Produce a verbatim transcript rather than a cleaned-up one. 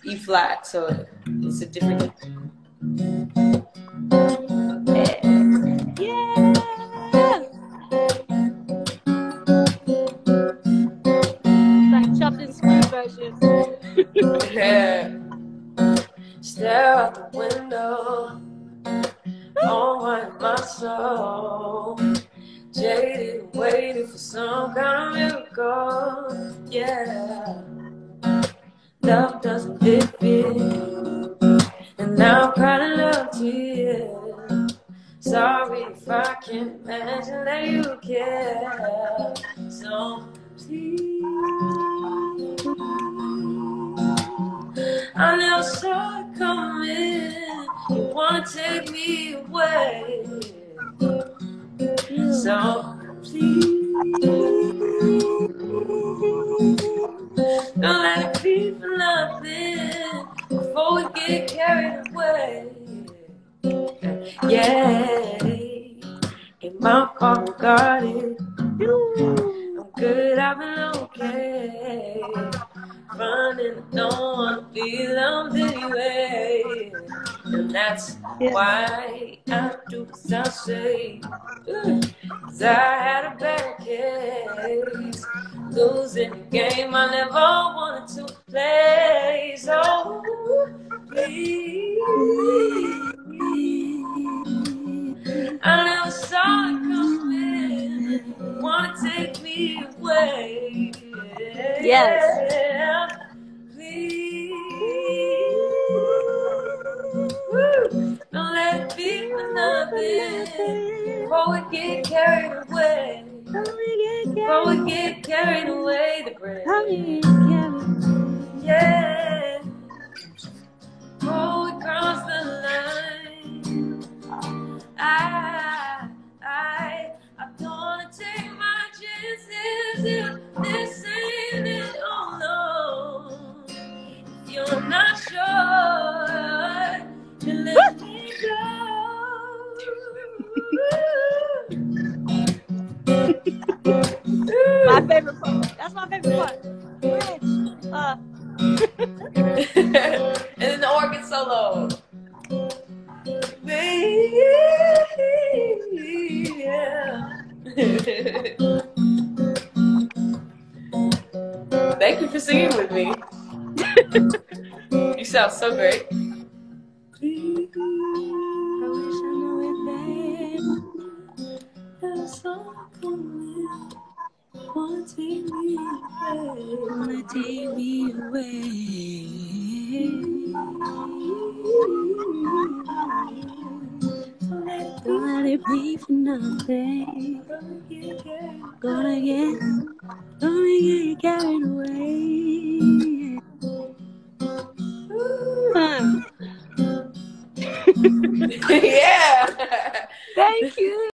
E flat, so it's a different. Yeah. Like chopped and screwed version. Yeah. Stare out the window, on my soul, jaded, waiting for some kind of miracle. Yeah, love doesn't fit it, and now I'm crying love to you. Sorry if I can't imagine that you care. So please, I never saw it coming. You wanna take me away, so please, don't let it be for nothing before we get carried away. Yeah, in my car, got it. I'm good, I've been okay. Running, I don't wanna be loved anyway. And that's yeah. why I do as I say. Cause I had a bad case, losing the game I never wanted to play. So please, I never saw it coming. Wanna take me away? Yes. Please, don't let it be for nothing. Before we get carried away. Before we get carried away, the brain. Yeah. Before we cross the line, I, I, I don't wanna take my chances if this ain't it. Oh no, if you're not sure, then let me go. My favorite part. That's my favorite part. Bridge. Uh. And then the organ solo. Yeah. Thank you for singing with me. You sound so great. Please, I wish I knew it, babe. There's something wanna take me away. Wanna take me away. Don't let it be for nothing. Gonna get, gonna get carried away. Yeah.